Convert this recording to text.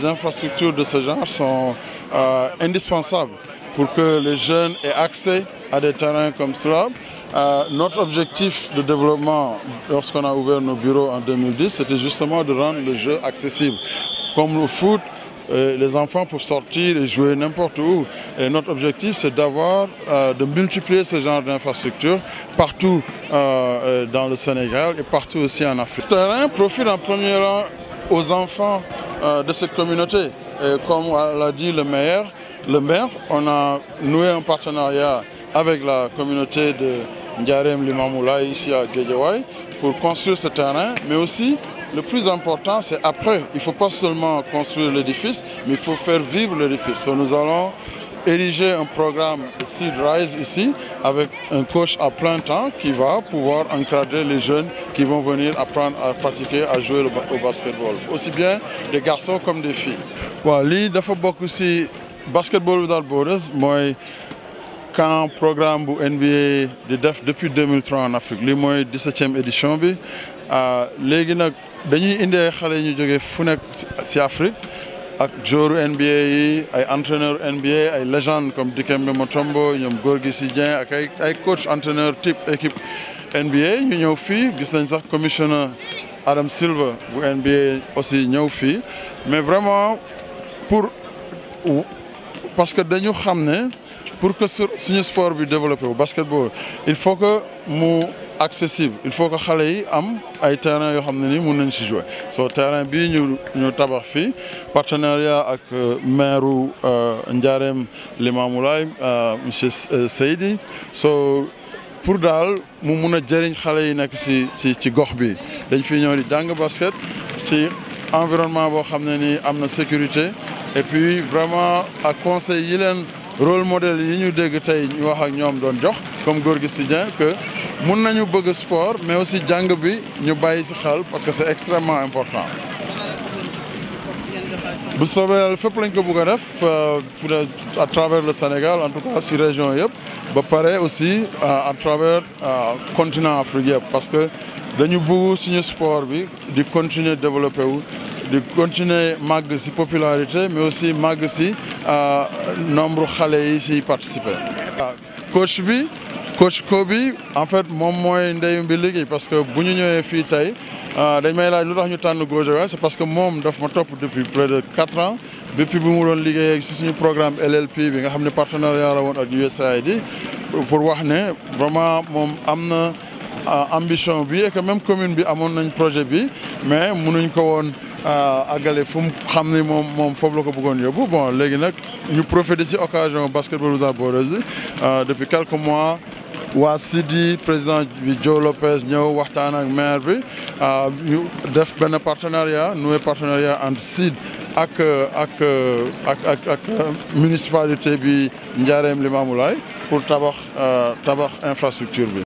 Les infrastructures de ce genre sont indispensables pour que les jeunes aient accès à des terrains comme cela. Notre objectif de développement, lorsqu'on a ouvert nos bureaux en 2010, c'était justement de rendre le jeu accessible. Comme le foot, les enfants peuvent sortir et jouer n'importe où. Et notre objectif, c'est de multiplier ce genre d'infrastructures partout dans le Sénégal et partout aussi en Afrique. Le terrain profite en premier lieu aux enfants de cette communauté. Et comme l'a dit le maire, on a noué un partenariat avec la communauté de Ndiarème Limamoulaye ici à Guédiawaye pour construire ce terrain, mais aussi le plus important, c'est après. Il ne faut pas seulement construire l'édifice, mais il faut faire vivre l'édifice. Nous allons ériger un programme de Seed Rise ici avec un coach à plein temps qui va pouvoir encadrer les jeunes qui vont venir apprendre à pratiquer, à jouer au basketball. Aussi bien des garçons comme des filles. Waaw lii dafa bokk ci Basketball Without Borders mooy camp programme bu NBA di def depuis 2003 en Afrique lii mooy 17e édition bi léegi nag dañuy indi ay xale ñu jógee fu nekk ci Afrique ak joueurs NBA yi ay entraîneurs NBA ay légendes comme Dikembe Mutombo ñoom Gorgui Sy Dieng ak ay coach entraîneur type équipe NBA ñu ñëw fii gis nañ sax commissioner Adam Silver bu NBA aussi ñëw fii mais vraiment parce que dañu xam ne pour que suñu sport bi développé wu basketball il faut que mu accessible il faut que xale yi am ay terrain yoo xam ne ni mun nañ si jouer soo terrain bii ñu tabax fii partenariat ak maire Ndiarème Limamoulaye monsieur Seydi so pour daal mu mun a jëriñ xale yi nekk ci gox bi dañ fi ñëw di jàng basket ci environnement boo xam ne ni am na sécurité et puis vraiment ak conseil yi leen rôle modèle yi ñu dégg tey ñu wax ak ñoom doon jox comme Gorgui Sy Dieng que mun nañu bëgg sport mais aussi jàng bi ñu bàyyi ci xel parce que c'est extrêmement important. bu soobee yàlla fépp lañ ko bëgg a def à travers le Sénégal en tout cas ci région yëpp ba pare aussi à travers continent Afrique yëpp parce que dañu bëgg suñu sport bi di continuer développer wu. di continuer màgg ci popularité mais aussi màgg ci nombre xale yi ci participer. coach Kobi en fait moom mooy ndeyu mbi liggéey parce que bu ñu ñëwee fii tey dañ may laaj lu tax ñu tànn Guédiawaye c'est parce que moom daf ma topp depuis près de 4 ans depuis bi mu doon liggéey ci suñu programme LLP bi nga xam ne partenariat la woon ak USAID pour wax ne vraiment moom am na ambition bi et que même commune bi amoon nañ projet bi mais mënuñ ko woon àggale fu mu xam ni moom foofu la ko bëggoon yóbbu bon léegi nag ñu profiter ci occasion Basketball Without Borders depuis quelques mois waa Sidi président bi Joe Lopez ñëw waxtaan ak maire bi ñu def benn partenariat noué partenariat entre Sidi ak municipalité bi Ndiarème Limamoulaye pour tabax infrastructure bi.